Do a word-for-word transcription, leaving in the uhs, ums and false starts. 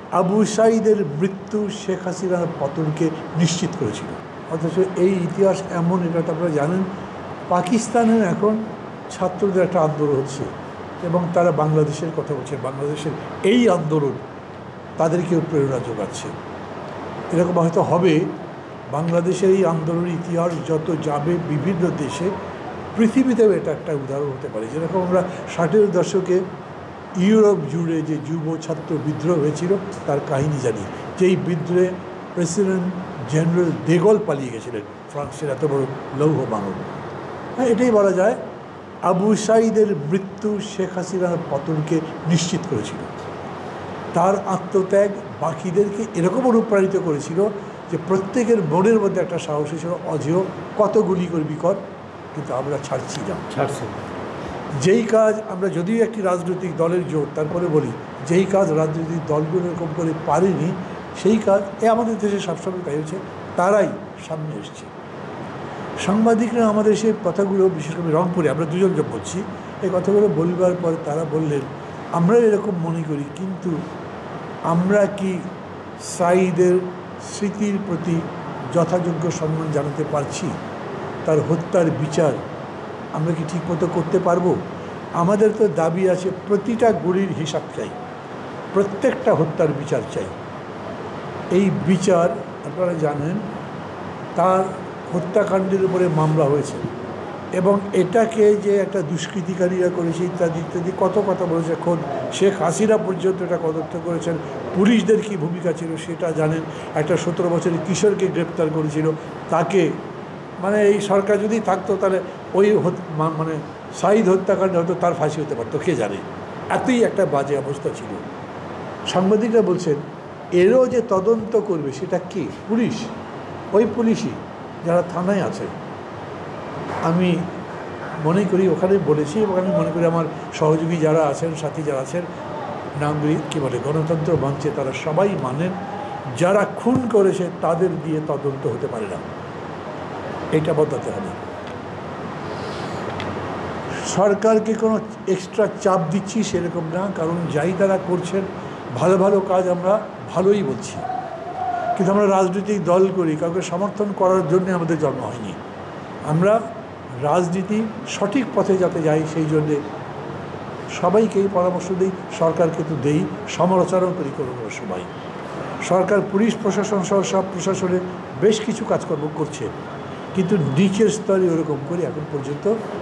আবু সাঈদের মৃত্যু শেখ হাসিনার পতনকে নিশ্চিত করেছিল। অথচ এই ইতিহাস এমন, এটা তো আপনারা জানেন, পাকিস্তানের এখন ছাত্রদের একটা আন্দোলন হচ্ছে এবং তারা বাংলাদেশের কথা বলছে। বাংলাদেশের এই আন্দোলন তাদেরকেও প্রেরণা যোগাচ্ছে। এরকম হয়তো হবে, বাংলাদেশের এই আন্দোলনের ইতিহাস যত যাবে বিভিন্ন দেশে, পৃথিবীতেও এটা একটা উদাহরণ হতে পারে। যেরকম আমরা ষাটের দশকে ইউরোপ জুড়ে যে যুব ছাত্র বিদ্রোহ হয়েছিল তার কাহিনী জানি, যেই বিদ্রোহে প্রেসিডেন্ট জেনারেল দেগল পালিয়ে গেছিলেন, ফ্রান্সের এত বড় লৌহ মানব। হ্যাঁ, এটাই বলা যায় আবু সাঈদের মৃত্যু শেখ হাসিনার পতনকে নিশ্চিত করেছিল। তার আত্মত্যাগ বাকিদেরকে এরকম অনুপ্রাণিত করেছিল যে প্রত্যেকের মনের মধ্যে একটা সাহস ছিল, অঝেয় কত গুলি করবি কর, কিন্তু আমরা ছাড়ছি না, ছাড়ছি যেই কাজ আমরা যদিও একটি রাজনৈতিক দলের জোট, তারপরে বলি যেই কাজ রাজনৈতিক দলগুলো এরকম করে পারেনি, সেই কাজ এ আমাদের দেশে সবসময় তাই হচ্ছে, তারাই সামনে এসছে। সাংবাদিকরা আমাদের সেই কথাগুলো, বিশেষ করে রংপুরে আমরা দুজন যে বলছি, এই কথাগুলো বলবার পরে তারা বললেন আমরা এরকম মনে করি, কিন্তু আমরা কি সাঈদের স্মৃতির প্রতি যথাযোগ্য সম্মান জানাতে পারছি? তার হত্যার বিচার আমরা কি ঠিকমতো করতে পারবো? আমাদের তো দাবি আছে প্রতিটা গুলির হিসাব চাই, প্রত্যেকটা হত্যার বিচার চাই। এই বিচার আপনারা জানেন, তার হত্যাকাণ্ডের উপরে মামলা হয়েছে এবং এটাকে যে একটা দুষ্কৃতিকারীরা করেছে ইত্যাদি ইত্যাদি কত কথা বলেছে। খোদ শেখ হাসিনা পর্যন্ত এটা কদর্থ করেছেন। পুলিশদের কী ভূমিকা ছিল সেটা জানেন। একটা সতেরো বছরের কিশোরকে গ্রেপ্তার করেছিল, তাকে মানে এই সরকার যদি থাকতো তাহলে ওই মানে সাঈদ হত্যাকাণ্ডে হয়তো তার ফাঁসি হতে পারতো, কে জানে। এতই একটা বাজে অবস্থা ছিল। সাংবাদিকরা বলছেন এরও যে তদন্ত করবে সেটা কি? পুলিশ, ওই পুলিশই যারা থানায় আছে। আমি মনে করি, ওখানে বলেছি এবং আমি মনে করি আমার সহযোগী যারা আছেন, সাথী যারা আছেন, নামগুলি কী বলে গণতন্ত্র মঞ্চে, তারা সবাই মানেন যারা খুন করেছে তাদের দিয়ে তদন্ত হতে পারে না, এটা বদলাতে হবে। সরকারকে কোনো এক্সট্রা চাপ দিচ্ছি সেরকম না, কারণ যাই তারা করছেন ভালো ভালো কাজ আমরা ভালোই বলছি, কিন্তু আমরা রাজনৈতিক দল করি, কাউকে সমর্থন করার জন্যে আমাদের জন্ম হয়নি। আমরা রাজনীতি সঠিক পথে যাতে যাই সেই জন্যে সবাইকেই পরামর্শ দিই, সরকারকে তো দেই, সমালোচনাও করি কোনো কোনো সময়। সরকার পুলিশ প্রশাসন সহ সব প্রশাসনে বেশ কিছু কাজকর্ম করছে, কিন্তু নিচের স্তরে ওরকম করে এখন পর্যন্ত